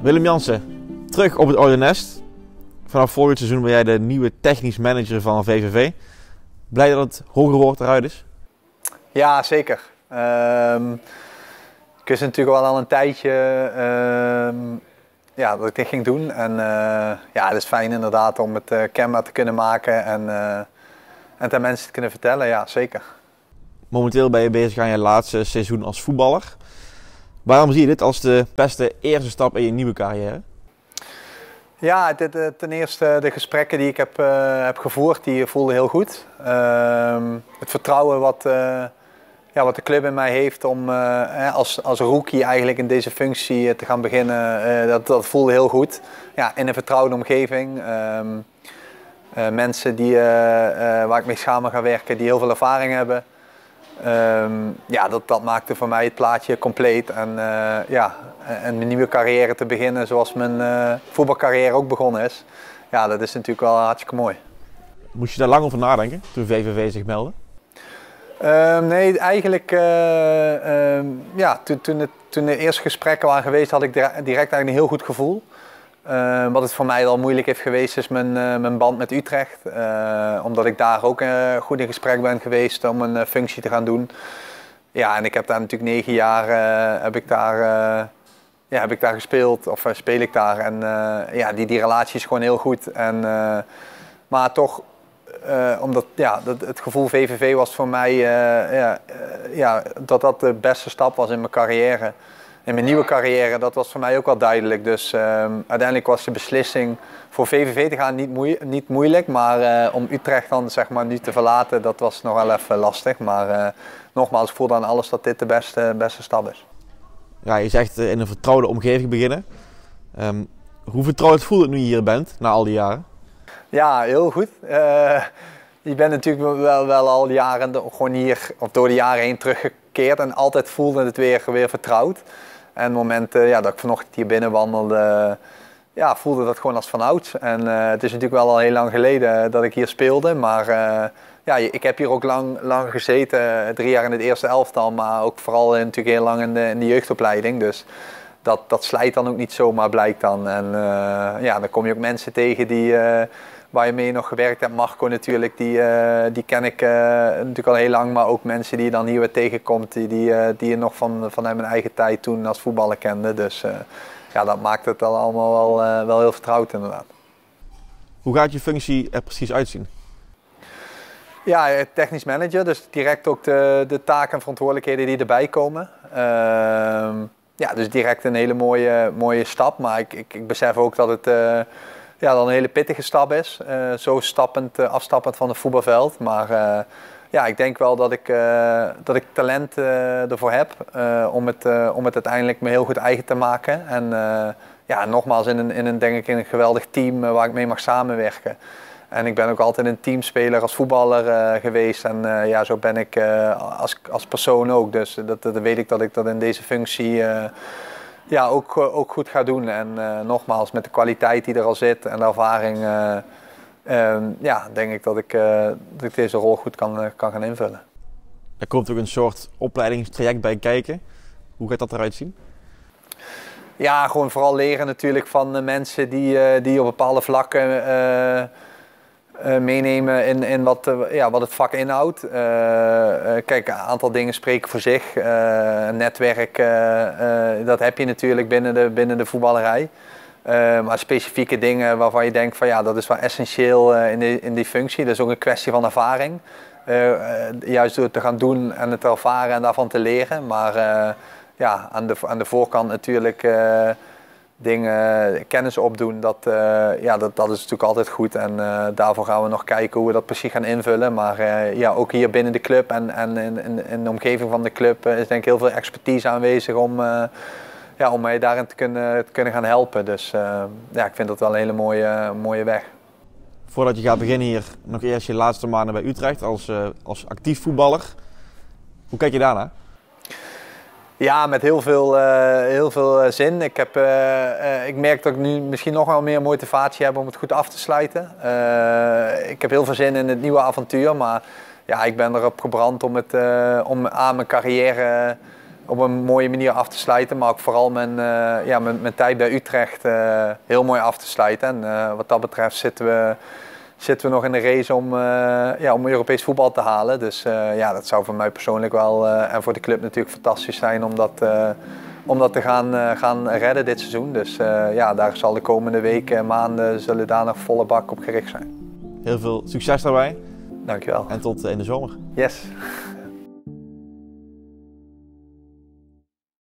Willem Jansen, terug op het oude nest. Vanaf volgend seizoen ben jij de nieuwe technisch manager van VVV. Blij dat het hoger woord eruit is? Ja, zeker. Ik wist natuurlijk wel al een tijdje dat ik dit ging doen. En het is fijn inderdaad om het kenbaar te kunnen maken en het aan mensen te kunnen vertellen. Ja, zeker. Momenteel ben je bezig aan je laatste seizoen als voetballer. Waarom zie je dit als de beste eerste stap in je nieuwe carrière? Ja, ten eerste de gesprekken die ik heb gevoerd, die voelden heel goed. Het vertrouwen wat de club in mij heeft om als rookie eigenlijk in deze functie te gaan beginnen, dat voelde heel goed. Ja, in een vertrouwde omgeving. Mensen waar ik mee samen ga werken, die heel veel ervaring hebben. Dat maakte voor mij het plaatje compleet. En mijn nieuwe carrière te beginnen zoals mijn voetbalcarrière ook begonnen is. Ja, dat is natuurlijk wel hartstikke mooi. Moest je daar lang over nadenken toen VVV zich meldde? Nee, eigenlijk toen de eerste gesprekken waren geweest had ik direct eigenlijk een heel goed gevoel. Wat het voor mij wel moeilijk heeft geweest is mijn band met Utrecht. Omdat ik daar ook goed in gesprek ben geweest om een functie te gaan doen. Ja, en ik heb daar natuurlijk 9 jaar heb ik daar gespeeld, of speel ik daar. En die relatie is gewoon heel goed. Maar toch, omdat het gevoel VVV was voor mij dat de beste stap was in mijn carrière. In mijn nieuwe carrière, dat was voor mij ook wel duidelijk. Dus uiteindelijk was de beslissing voor VVV te gaan niet moeilijk. Maar om Utrecht dan zeg maar nu te verlaten, dat was nog wel even lastig. Maar nogmaals, ik voel dan alles dat dit de beste stap is. Ja, je zegt in een vertrouwde omgeving beginnen. Hoe vertrouwd voelt het nu je hier bent, na al die jaren? Ja, heel goed. Je bent natuurlijk wel al die jaren gewoon hier, of door de jaren heen teruggekeerd. En altijd voelde het weer vertrouwd. En het moment dat ik vanochtend hier binnen wandelde, voelde dat gewoon als vanouds. En het is natuurlijk wel al heel lang geleden dat ik hier speelde. Maar ik heb hier ook lang gezeten, 3 jaar in het eerste elftal. Maar ook vooral natuurlijk heel lang in de jeugdopleiding. Dus dat slijt dan ook niet zomaar, blijkt dan. En dan kom je ook mensen tegen waar je mee nog gewerkt hebt. Marco natuurlijk, die ken ik natuurlijk al heel lang. Maar ook mensen die je dan hier weer tegenkomt, die je nog vanuit mijn eigen tijd toen als voetballer kende. Dus dat maakt het al allemaal wel heel vertrouwd inderdaad. Hoe gaat je functie er precies uitzien? Ja, technisch manager. Dus direct ook de taken en verantwoordelijkheden die erbij komen. Dus direct een hele mooie stap. Maar ik besef ook dat het dan een hele pittige stap is. Zo afstappend van het voetbalveld. Maar ik denk wel dat ik talent ervoor heb om het uiteindelijk me heel goed eigen te maken. En nogmaals in een geweldig team waar ik mee mag samenwerken. En ik ben ook altijd een teamspeler als voetballer geweest. En zo ben ik als persoon ook. Dus dat weet ik dat ik dat in deze functie ook goed ga doen. En nogmaals, met de kwaliteit die er al zit en de ervaring, denk ik dat ik deze rol goed kan gaan invullen. Er komt ook een soort opleidingstraject bij kijken. Hoe gaat dat eruit zien? Ja, gewoon vooral leren natuurlijk van mensen die op bepaalde vlakken meenemen in wat het vak inhoudt. Kijk, een aantal dingen spreken voor zich. Netwerk, dat heb je natuurlijk binnen de voetballerij. Maar specifieke dingen waarvan je denkt van dat is wel essentieel in die functie. Dat is ook een kwestie van ervaring. Juist door het te gaan doen en het te ervaren en daarvan te leren. Maar aan de voorkant natuurlijk kennis opdoen, dat is natuurlijk altijd goed. En daarvoor gaan we nog kijken hoe we dat precies gaan invullen. Maar ook hier binnen de club en in de omgeving van de club is denk ik heel veel expertise aanwezig om mij daarin te kunnen gaan helpen. Dus ik vind dat wel een hele mooie weg. Voordat je gaat beginnen hier, nog eerst je laatste maanden bij Utrecht als actief voetballer. Hoe kijk je daarnaar? Ja, met heel veel zin. Ik merk dat ik nu misschien nog wel meer motivatie heb om het goed af te sluiten. Ik heb heel veel zin in het nieuwe avontuur, maar ik ben erop gebrand om aan mijn carrière op een mooie manier af te sluiten. Maar ook vooral mijn tijd bij Utrecht heel mooi af te sluiten. En wat dat betreft zitten we nog in de race om Europees voetbal te halen. Dus dat zou voor mij persoonlijk wel en voor de club natuurlijk fantastisch zijn om dat te gaan redden dit seizoen. Dus daar zal de komende weken en maanden zullen daar nog volle bak op gericht zijn. Heel veel succes daarbij. Dankjewel. En tot in de zomer. Yes.